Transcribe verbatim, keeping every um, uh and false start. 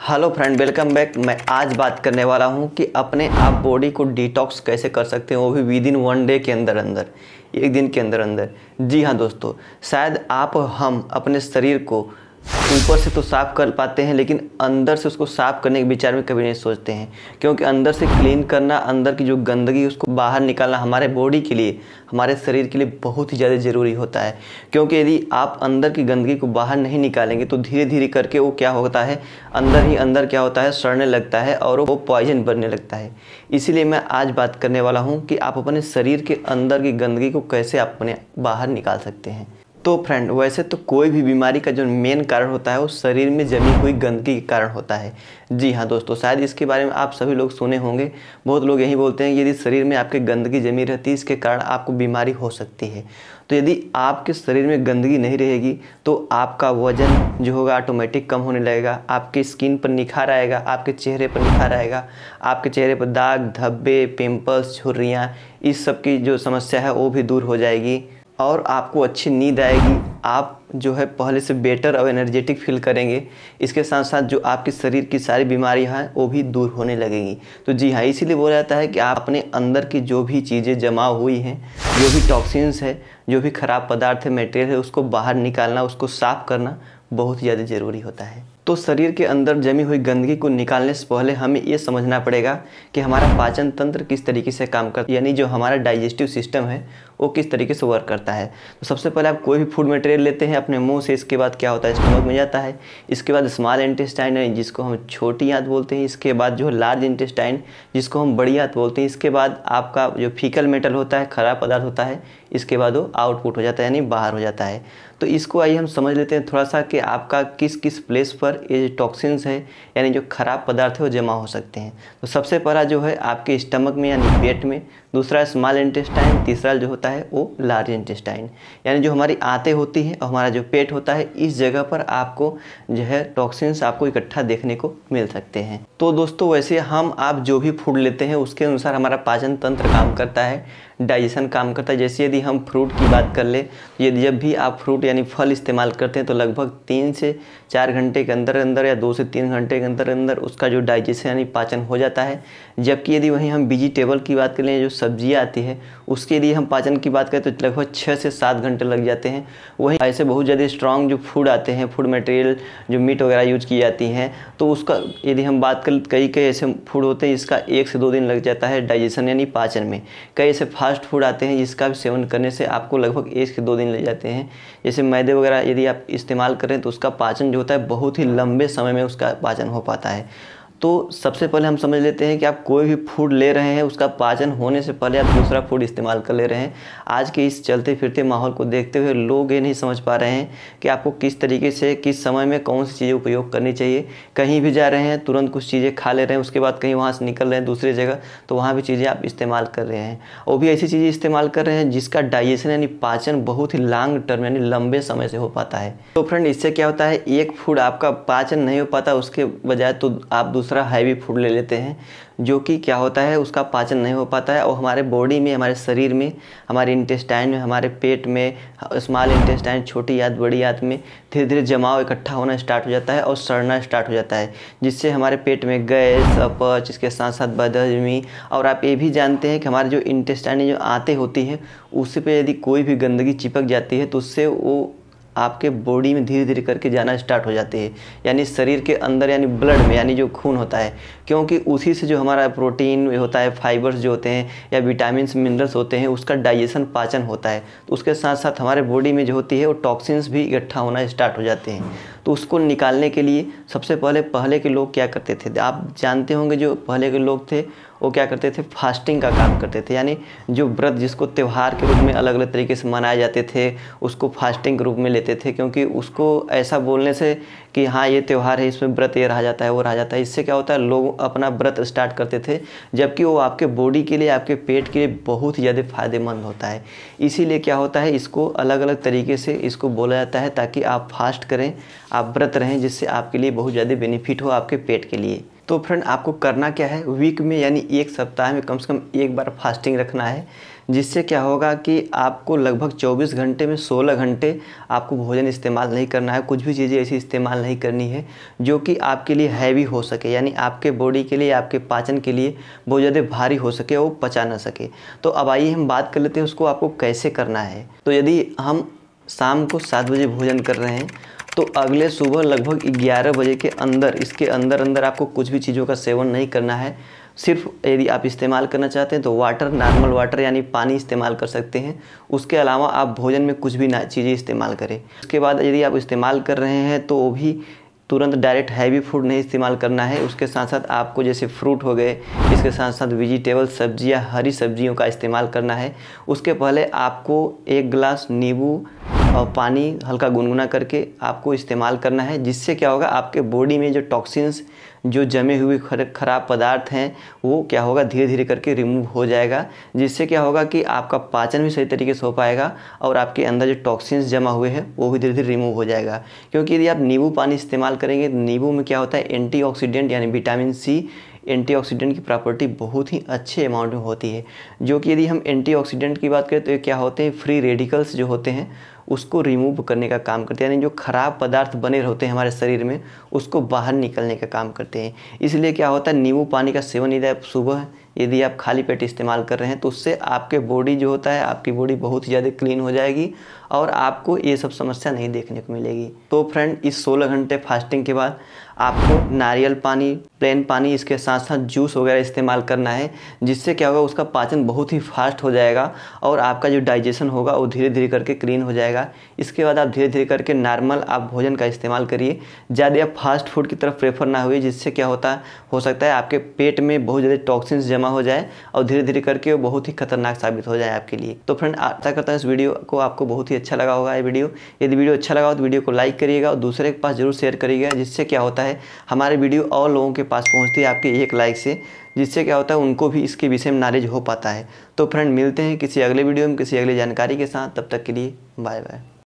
Hello friend, welcome back. मैं आज बात करने वाला हूं कि अपने आप बॉडी को डिटॉक्स कैसे कर सकते हैं, वो भी विद इन वन डे के अंदर अंदर, एक दिन के अंदर अंदर। जी हाँ दोस्तों, शायद आप हम अपने शरीर को ऊपर से तो साफ़ कर पाते हैं, लेकिन अंदर से उसको साफ़ करने के विचार में कभी नहीं सोचते हैं। क्योंकि अंदर से क्लीन करना, अंदर की जो गंदगी उसको बाहर निकालना हमारे बॉडी के लिए, हमारे शरीर के लिए बहुत ही ज़्यादा ज़रूरी होता है। क्योंकि यदि आप अंदर की गंदगी को बाहर नहीं निकालेंगे तो धीरे धीरे करके वो क्या होता है, अंदर ही अंदर क्या होता है, सड़ने लगता है और वो पॉइजन बनने लगता है। इसीलिए मैं आज बात करने वाला हूँ कि आप अपने शरीर के अंदर की गंदगी को कैसे अपने बाहर निकाल सकते हैं। तो फ्रेंड, वैसे तो कोई भी बीमारी का जो मेन कारण होता है वो शरीर में जमी हुई गंदगी के कारण होता है। जी हाँ दोस्तों, शायद इसके बारे में आप सभी लोग सुने होंगे। बहुत लोग यही बोलते हैं कि यदि शरीर में आपके गंदगी जमी रहती है, इसके कारण आपको बीमारी हो सकती है। तो यदि आपके शरीर में गंदगी नहीं रहेगी तो आपका वजन जो होगा ऑटोमेटिक कम होने लगेगा, आपकी स्किन पर निखार आएगा, आपके चेहरे पर निखार आएगा, आपके चेहरे पर दाग धब्बे, पिंपल्स, झुर्रियाँ, इस सब की जो समस्या है वो भी दूर हो जाएगी और आपको अच्छी नींद आएगी। आप जो है पहले से बेटर और एनर्जेटिक फील करेंगे। इसके साथ साथ जो आपके शरीर की सारी बीमारियां हैं वो भी दूर होने लगेंगी। तो जी हाँ, इसीलिए बोला जाता है कि आप अपने अंदर की जो भी चीज़ें जमा हुई हैं, जो भी टॉक्सिन्स है, जो भी खराब पदार्थ है, मटेरियल है, उसको बाहर निकालना, उसको साफ़ करना बहुत ज़्यादा ज़रूरी होता है। तो शरीर के अंदर जमी हुई गंदगी को निकालने से पहले हमें ये समझना पड़ेगा कि हमारा पाचन तंत्र किस तरीके से काम करता है, यानी जो हमारा डाइजेस्टिव सिस्टम है वो किस तरीके से वर्क करता है। तो सबसे पहले आप कोई भी फूड मटेरियल लेते हैं अपने मुंह से, इसके बाद क्या होता है, स्टमक में जाता है। इसके बाद स्मॉल इंटेस्टाइन है जिसको हम छोटी आंत बोलते हैं। इसके बाद जो है लार्ज इंटेस्टाइन जिसको हम बड़ी आंत बोलते हैं। इसके बाद आपका जो फीकल मेटल होता है, खराब पदार्थ होता है, इसके बाद वो आउटपुट हो जाता है, यानी बाहर हो जाता है। तो इसको आइए हम समझ लेते हैं थोड़ा सा कि आपका किस किस प्लेस पर ये टॉक्सिन्स है, यानी जो खराब पदार्थ है वो जमा हो सकते हैं। तो सबसे पहला जो है आपके स्टमक में यानी पेट में, दूसरा स्मॉल इंटेस्टाइन, तीसरा जो होता है वो लार्ज इंटेस्टाइन, यानी जो हमारी आंतें होती हैं और हमारा जो पेट होता है, इस जगह पर आपको जो है टॉक्सिन्स आपको इकट्ठा देखने को मिल सकते हैं। तो दोस्तों, वैसे हम आप जो भी फूड लेते हैं उसके अनुसार हमारा पाचन तंत्र काम करता है, डाइजेशन काम करता है। जैसे यदि हम फ्रूट की बात कर ले, यदि जब भी आप फ्रूट यानी फल इस्तेमाल करते हैं तो लगभग तीन से चार घंटे के अंदर अंदर या दो से तीन घंटे के अंदर अंदर उसका जो डाइजेशन यानी पाचन हो जाता है। जबकि यदि वहीं हम वेजिटेबल की बात करें, जो सब्जियां आती है, उसके यदि हम पाचन की बात करें तो लगभग छः से सात घंटे लग जाते हैं। वहीं ऐसे बहुत ज़्यादा स्ट्रॉन्ग जो फूड आते हैं, फूड मटेरियल जो मीट वगैरह यूज की जाती हैं, तो उसका यदि हम बात करें, कई कई ऐसे फूड होते हैं जिसका एक से दो दिन लग जाता है डाइजेशन यानी पाचन में। कई ऐसे फास्ट फूड आते हैं जिसका भी सेवन करने से आपको लगभग एक से दो दिन लग जाते हैं। जैसे मैदे वगैरह यदि आप इस्तेमाल करें तो उसका पाचन जो होता है बहुत ही लंबे समय में उसका पाचन हो पाता है। तो सबसे पहले हम समझ लेते हैं कि आप कोई भी फूड ले रहे हैं उसका पाचन होने से पहले आप दूसरा फूड इस्तेमाल कर ले रहे हैं। आज के इस चलते फिरते माहौल को देखते हुए लोग ये नहीं समझ पा रहे हैं कि आपको किस तरीके से, किस समय में कौन सी चीज़ें उपयोग करनी चाहिए। कहीं भी जा रहे हैं तुरंत कुछ चीज़ें खा ले रहे हैं, उसके बाद कहीं वहाँ से निकल रहे हैं दूसरी जगह, तो वहाँ भी चीज़ें आप इस्तेमाल कर रहे हैं। और भी ऐसी चीज़ें इस्तेमाल कर रहे हैं जिसका डाइजेशन यानी पाचन बहुत ही लॉन्ग टर्म यानी लंबे समय से हो पाता है। तो फ्रेंड, इससे क्या होता है, एक फूड आपका पाचन नहीं हो पाता, उसके बजाय तो आप दूसरा हैवी फूड ले लेते हैं जो कि क्या होता है, उसका पाचन नहीं हो पाता है और हमारे बॉडी में, हमारे शरीर में, हमारे इंटेस्टाइन में, हमारे पेट में, स्मॉल इंटेस्टाइन, छोटी आंत, बड़ी आंत में धीरे धीरे जमाव इकट्ठा होना स्टार्ट हो जाता है और सड़ना स्टार्ट हो जाता है, जिससे हमारे पेट में गैस, अपच, इसके साथ साथ बदहजमी। और आप ये भी जानते हैं कि हमारे जो इंटेस्टाइन जो आंतें होती हैं उस पर यदि कोई भी गंदगी चिपक जाती है तो उससे वो आपके बॉडी में धीरे धीरे करके जाना स्टार्ट हो जाते हैं, यानी शरीर के अंदर यानी ब्लड में, यानी जो खून होता है। क्योंकि उसी से जो हमारा प्रोटीन होता है, फाइबर्स जो होते हैं या विटामिन्स, मिनरल्स होते हैं, उसका डाइजेशन, पाचन होता है। तो उसके साथ साथ हमारे बॉडी में जो होती है वो टॉक्सिन्स भी इकट्ठा होना स्टार्ट हो जाते हैं। तो उसको निकालने के लिए सबसे पहले पहले के लोग क्या करते थे, आप जानते होंगे, जो पहले के लोग थे वो क्या करते थे, फास्टिंग का काम करते थे। यानी जो व्रत जिसको त्यौहार के रूप में अलग अलग तरीके से मनाए जाते थे, उसको फास्टिंग के रूप में लेते थे। क्योंकि उसको ऐसा बोलने से कि हाँ ये त्यौहार है, इसमें व्रत ये रहा जाता है, वो रहा जाता है, इससे क्या होता है, लोग अपना व्रत स्टार्ट करते थे, जबकि वो आपके बॉडी के लिए, आपके पेट के लिए बहुत ही ज़्यादा फायदेमंद होता है। इसीलिए क्या होता है, इसको अलग अलग तरीके से इसको बोला जाता है ताकि आप फास्ट करें, आप व्रत रहें, जिससे आपके लिए बहुत ज़्यादा बेनिफिट हो आपके पेट के लिए। तो फ्रेंड, आपको करना क्या है, वीक में यानी एक सप्ताह में कम से कम एक बार फास्टिंग रखना है। जिससे क्या होगा कि आपको लगभग चौबीस घंटे में सोलह घंटे आपको भोजन इस्तेमाल नहीं करना है, कुछ भी चीज़ें ऐसी इस्तेमाल नहीं करनी है जो कि आपके लिए हैवी हो सके, यानी आपके बॉडी के लिए, आपके पाचन के लिए बहुत ज़्यादा भारी हो सके, वो पचा ना सके। तो अब आइए हम बात कर लेते हैं उसको आपको कैसे करना है। तो यदि हम शाम को सात बजे भोजन कर रहे हैं तो अगले सुबह लगभग ग्यारह बजे के अंदर, इसके अंदर अंदर आपको कुछ भी चीज़ों का सेवन नहीं करना है। सिर्फ यदि आप इस्तेमाल करना चाहते हैं तो वाटर, नॉर्मल वाटर यानी पानी इस्तेमाल कर सकते हैं। उसके अलावा आप भोजन में कुछ भी ना चीज़ें इस्तेमाल करें। उसके बाद यदि आप इस्तेमाल कर रहे हैं तो वो भी तुरंत डायरेक्ट हैवी फूड नहीं इस्तेमाल करना है। उसके साथ साथ आपको जैसे फ्रूट हो गए, इसके साथ साथ वेजिटेबल, सब्जियां, हरी सब्जियों का इस्तेमाल करना है। उसके पहले आपको एक गिलास नींबू और पानी हल्का गुनगुना करके आपको इस्तेमाल करना है, जिससे क्या होगा आपके बॉडी में जो टॉक्सिन्स, जो जमे हुए खराब पदार्थ हैं वो क्या होगा धीरे धीरे करके रिमूव हो जाएगा। जिससे क्या होगा कि आपका पाचन भी सही तरीके से हो पाएगा और आपके अंदर जो टॉक्सिन्स जमा हुए हैं वो भी धीरे धीरे रिमूव हो जाएगा। क्योंकि यदि आप नींबू पानी इस्तेमाल करेंगे तो नींबू में क्या होता है, एंटीऑक्सीडेंट यानी विटामिन सी, एंटीऑक्सीडेंट की प्रॉपर्टी बहुत ही अच्छे अमाउंट में होती है। जो कि यदि हम एंटीऑक्सीडेंट की बात करें तो ये क्या होते हैं, फ्री रेडिकल्स जो होते हैं उसको रिमूव करने का काम करते हैं, यानी जो खराब पदार्थ बने होते हैं हमारे शरीर में उसको बाहर निकलने का काम करते हैं। इसलिए क्या होता है, नींबू पानी का सेवन यदि आप सुबह यदि आप खाली पेट इस्तेमाल कर रहे हैं तो उससे आपके बॉडी जो होता है, आपकी बॉडी बहुत ही ज़्यादा क्लीन हो जाएगी और आपको ये सब समस्या नहीं देखने को मिलेगी। तो फ्रेंड, इस सोलह घंटे फास्टिंग के बाद आपको नारियल पानी, प्लेन पानी, इसके साथ साथ जूस वगैरह इस्तेमाल करना है। जिससे क्या होगा, उसका पाचन बहुत ही फास्ट हो जाएगा और आपका जो डाइजेशन होगा वो धीरे धीरे करके क्लीन हो जाएगा। इसके बाद आप धीरे धीरे करके नॉर्मल आप भोजन का इस्तेमाल करिए। ज़्यादा आप फास्ट फूड की तरफ प्रेफर ना हुए, जिससे क्या होता हो सकता है आपके पेट में बहुत ज़्यादा टॉक्सिन्स जमा हो जाए और धीरे धीरे करके वो बहुत ही खतरनाक साबित हो जाए आपके लिए। तो फ्रेंड, आशा करता हूँ इस वीडियो को आपको बहुत ही अच्छा लगा होगा। ये वीडियो यदि वीडियो अच्छा लगा हो तो वीडियो को लाइक करिएगा और दूसरे के पास जरूर शेयर करिएगा। जिससे क्या होता है हमारे वीडियो और लोगों के पास पहुंचती है आपके एक लाइक से, जिससे क्या होता है उनको भी इसके विषय में नॉलेज हो पाता है। तो फ्रेंड, मिलते हैं किसी अगले वीडियो में किसी अगली जानकारी के साथ। तब तक के लिए बाय बाय।